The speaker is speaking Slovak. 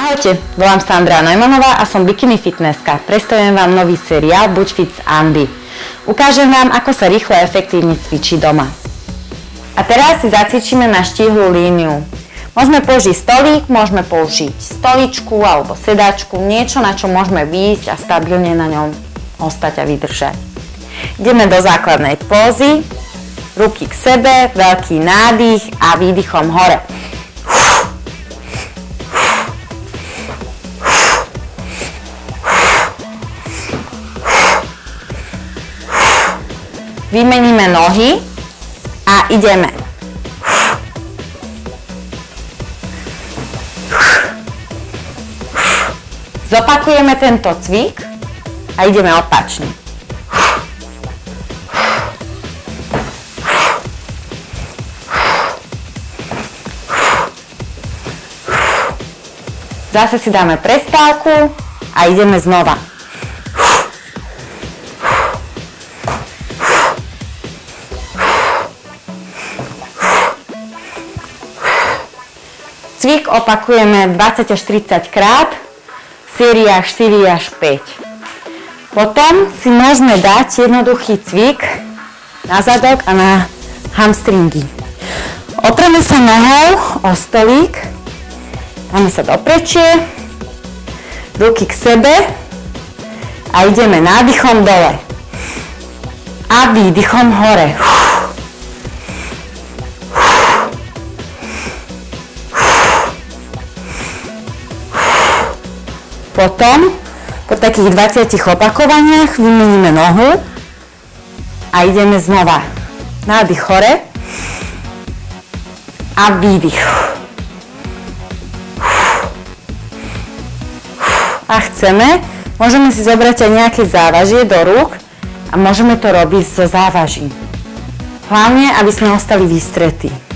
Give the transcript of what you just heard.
Ahojte, volám sa Andrea Neumannová a som bikini fitnesska. Predstavujem vám nový seriál Buď fit s Andy. Ukážem vám, ako sa rýchlo a efektívne cvičí doma. A teraz si zacvičíme na štíhlu líniu. Môžeme použiť stolík, môžeme použiť stoličku alebo sedačku, niečo, na čo môžeme výjsť a stabilne na ňom ostať a vydržať. Ideme do základnej pózy, ruky k sebe, veľký nádych a výdychom hore. Vymeníme nohy a ideme. Zopakujeme tento cvik a ideme opačne. Zase si dáme prestávku a ideme znova. Cvik opakujeme 20 až 30 krát, v sériách 4 až 5. Potom si môžeme dať jednoduchý cvik na zadok a na hamstringy. Opreme sa nohou o stolík, dáme sa do plečie, ruky k sebe a ideme nádychom dole a výdychom hore. Potom, po takých 20 opakovaniach, vymeníme nohu a ideme znova. Nádych hore a výdych. A chceme, môžeme si zobrať aj nejaké závažie do rúk a môžeme to robiť so závažím. Hlavne, aby sme ostali vystretí.